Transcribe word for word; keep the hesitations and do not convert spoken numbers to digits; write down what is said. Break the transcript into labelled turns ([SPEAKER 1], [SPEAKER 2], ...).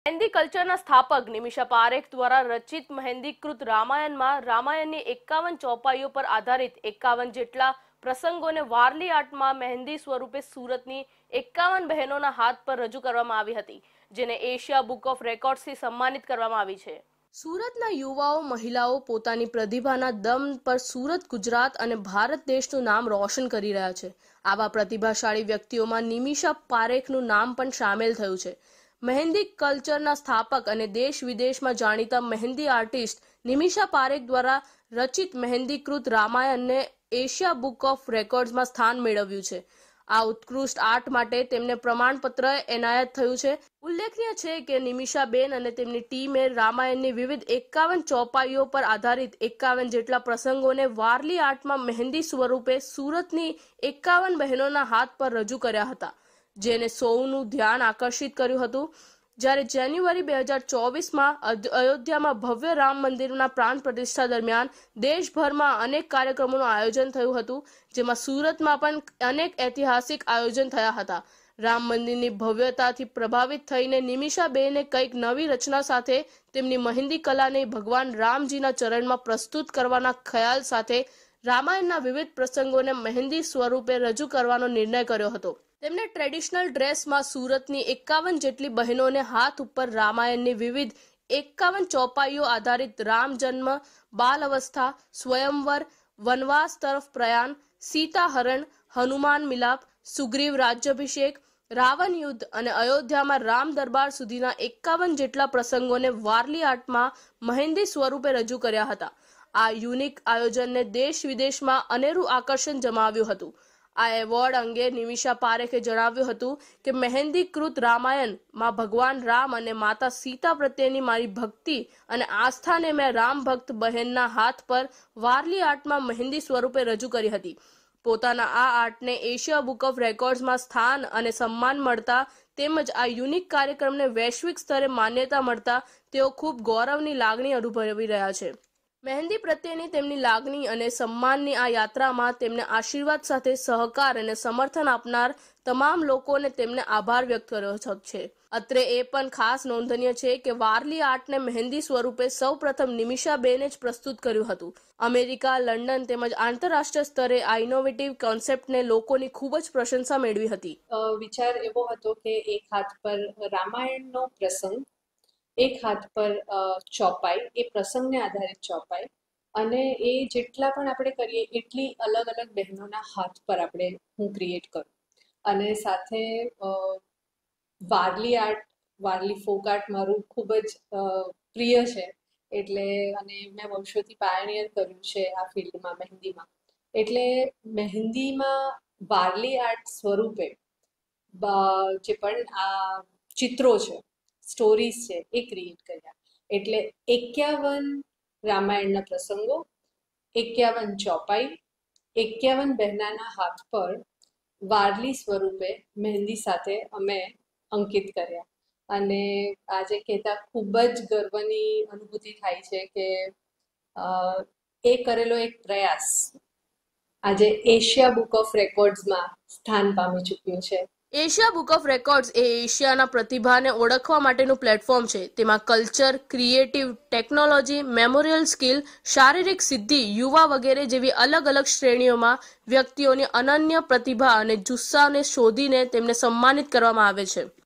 [SPEAKER 1] મહેંદી કલ્ચરના સ્થાપક નિમિષા પારેખ દ્વારા રચિત મહેંદીકૃત રામાયણમાં રામાયણની એકાવન ચોપાઈઓ પર આધારિત એકાવન જેટલા પ્રસંગોને વારલી આર્ટમાં મહેંદી સ્વરૂપે સુરતની એકાવન બહેનોના હાથ પર રજૂ કરવામાં આવી હતી, જેને એશિયા બુક ઓફ રેકોર્ડ્સથી સન્માનિત કરવામાં આવી છે। સુરતના યુવાઓ મહિલાઓ પોતાની પ્રતિભાના દમ પર સુરત, ગુજરાત અને ભારત દેશનું નામ રોશન કરી રહ્યા છે। આવા પ્રતિભાશાળી વ્યક્તિઓમાં નિમિષા પારેખનું નામ પણ સામેલ થયું છે। મહેંદી કલ્ચરના સ્થાપક અને દેશ વિદેશમાં જાણીતા મહેંદી આર્ટિસ્ટ નિમિષા પારેખ દ્વારા રચિત મહેંદીકૃત રામાયણને એશિયા બુક ઓફ રેકોર્ડ્સમાં સ્થાન મેળવ્યું છે। આ ઉત્કૃષ્ટ આર્ટ માટે તેમને પ્રમાણપત્ર એનાયત થયું છે। ઉલ્લેખનીય છે કે નિમિષાબેન અને તેમની ટીમે રામાયણની વિવિધ એકાવન ચોપાઈઓ પર આધારિત એકાવન જેટલા પ્રસંગોને વારલી આર્ટમાં મહેંદી સ્વરૂપે સુરતની એકાવન બહેનોના હાથ પર રજૂ કર્યા હતા, જેને સૌનું ધ્યાન આકર્ષિત કર્યું હતું। જ્યારે જાન્યુઆરી બે હજાર ચોવીસમાં અયોધ્યામાં ભવ્ય રામ મંદિરના પ્રાણ પ્રતિષ્ઠા દરમિયાન દેશભરમાં અનેક કાર્યક્રમોનું આયોજન થયું હતું, જેમાં સુરતમાં પણ અનેક ઐતિહાસિક આયોજન થયા હતા। રામ મંદિરની ભવ્યતાથી પ્રભાવિત થઈને નિમિષાબેને કંઈક નવી રચના સાથે તેમની મહેંદી કલાને ભગવાન રામજીના ચરણમાં પ્રસ્તુત કરવાના ખ્યાલ સાથે રામાયણના વિવિધ પ્રસંગોને મહેંદી સ્વરૂપે રજૂ કરવાનો નિર્ણય કર્યો હતો। તેમણે ટ્રેડિશનલ ડ્રેસમાં સુરતની એકાવન જેટલી બહેનોને હાથ ઉપર રામાયણની વિવિધ એકાવન ચોપાઈઓ આધારિત રામ જન્મ, બાલ અવસ્થા, સ્વયંવર, વનવાસ તરફ પ્રયાણ, સીતા હરણ, હનુમાન મિલાપ, સુગ્રીવ રાજ્યાભિષેક, રાવણ યુદ્ધ અને અયોધ્યામાં રામ દરબાર સુધીના એકાવન જેટલા પ્રસંગોને વારલી આર્ટમાં મહેંદી સ્વરૂપે રજૂ કર્યા હતા। આ યુનિક આયોજનને દેશ વિદેશમાં અનેરું આકર્ષણ જમાવ્યું હતું। આ એવોર્ડ અંગે નિમિષા પારેખે જણાવ્યું હતું કે મહેંદીકૃત રામાયણમાં ભગવાન રામ અને માતા સીતા પ્રત્યેની મારી ભક્તિ અને આસ્થાને મેં રામ ભક્ત બહેનના હાથ પર વારલી આર્ટમાં મહેંદી સ્વરૂપે રજૂ કરી હતી। પોતાના આ આર્ટને એશિયા બુક ઓફ રેકોર્ડ્સમાં સ્થાન અને સન્માન મળતા તેમજ આ યુનિક કાર્યક્રમને વૈશ્વિક સ્તરે માન્યતા મળતા તેઓ ખૂબ ગૌરવની લાગણી અનુભવી રહ્યા છે। મહેંદી પ્રત્યેની તેમની લાગણી અને સન્માનની આ યાત્રામાં તેમને આશીર્વાદ સાથે સહકાર અને સમર્થન આપનાર તમામ લોકોને તેમને આભાર વ્યક્ત કર્યો છે। અત્રે એ પણ ખાસ નોંધનીય છે કે વારલી આર્ટને મહેંદી સ્વરૂપે સૌ પ્રથમ નિમિષાબેને જ પ્રસ્તુત કર્યું હતું। અમેરિકા, લંડન તેમજ આંતરરાષ્ટ્રીય સ્તરે આ ઇનોવેટિવ કોન્સેપ્ટને લોકોની ખૂબ જ પ્રશંસા મેળવી હતી।
[SPEAKER 2] વિચાર એવો હતો કે એક હાથ પર રામાયણનો પ્રસંગ, એક હાથ પર ચોપાઈ, એ પ્રસંગને આધારિત ચોપાઈ, અને એ જેટલા પણ આપણે કરીએ એટલી અલગ અલગ બહેનોના હાથ પર આપણે હું ક્રિએટ કરું, અને સાથે Warli art, Warli folk art મારું ખૂબ જ પ્રિય છે, એટલે અને મેં વર્ષોથી પાયનિયર કર્યું છે આ ફિલ્ડમાં, મહેંદીમાં। એટલે મહેંદીમાં વારલી આર્ટ સ્વરૂપે જે પણ આ ચિત્રો છે, સ્ટોરીઝ છે, એ ક્રિએટ કર્યા। એટલે એકાવન રામાયણના પ્રસંગો, એકાવન ચોપાઈ, એકાવન બહેનાના હાથ પર વારલી સ્વરૂપે મહેંદી સાથે અમે અંકિત કર્યા, અને આજે કહેતા ખૂબ જ ગર્વની અનુભૂતિ થાય છે કે એ કરેલો એક પ્રયાસ આજે એશિયા બુક ઓફ રેકોર્ડ્સમાં સ્થાન પામી ચૂક્યું છે।
[SPEAKER 1] એશિયા બુક ઓફ રેકોર્ડ્સ એ એશિયાના પ્રતિભાને ઓળખવા માટેનું પ્લેટફોર્મ છે। તેમાં culture, creative, technology, memorial skill, શારીરિક સિદ્ધિ, યુવા વગેરે જેવી અલગ અલગ શ્રેણીઓમાં વ્યક્તિઓની અનન્ય પ્રતિભા અને જુસ્સાને શોધીને તેમને સન્માનિત કરવામાં આવે છે।